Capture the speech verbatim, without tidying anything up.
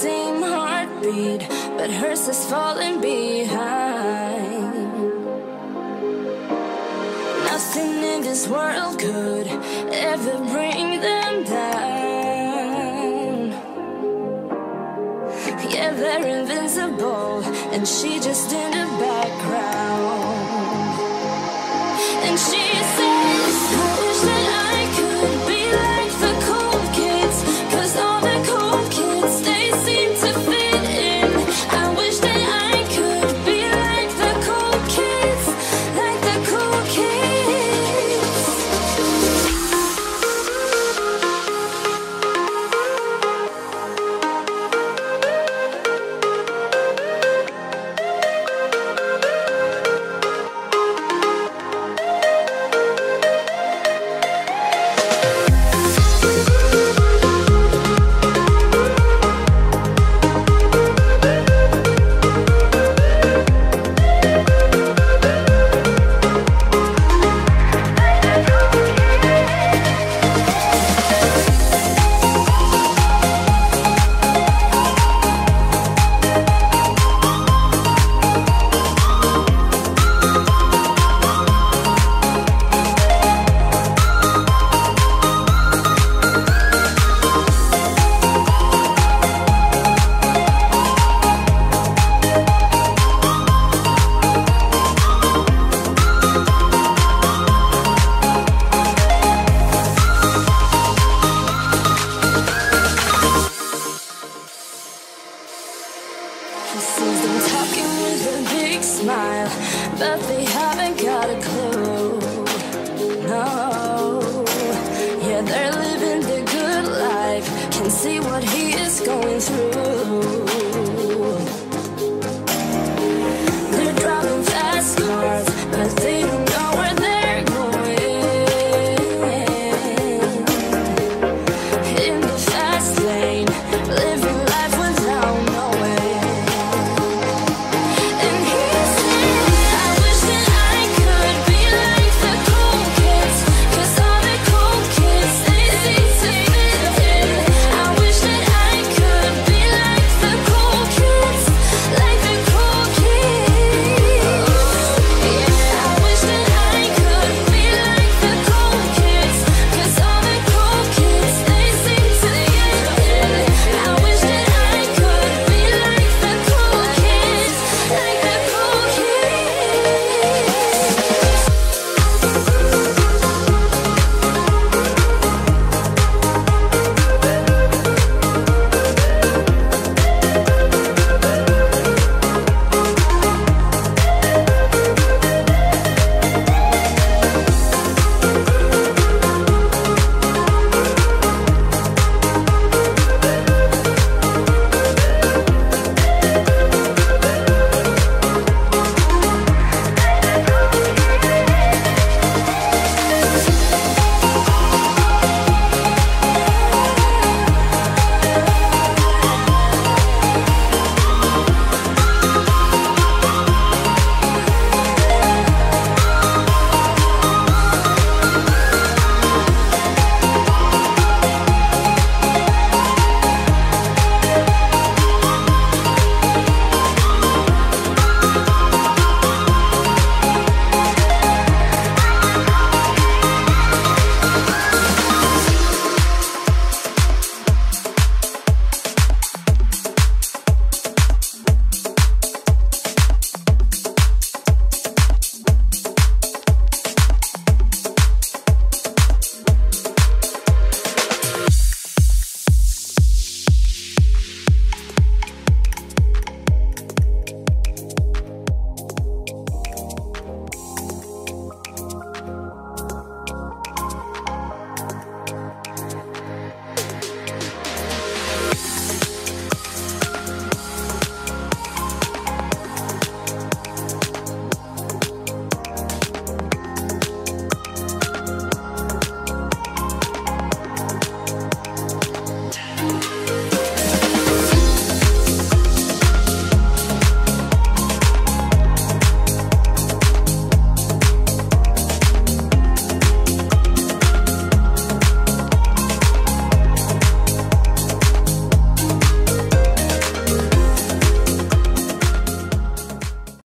same heartbeat, but hers is falling behind. Nothing in this world could ever bring them down. Yeah, they're invincible, and she just in the background. And she says, I wish that I could be like the cool kids, 'cause all the cool kids, they seem to fit in. I wish that I could be like the cool kids, like the cool kids. He sees them talking with a big smile, but they haven't got a clue. No, yeah, they're living the good life, can see what he is going through.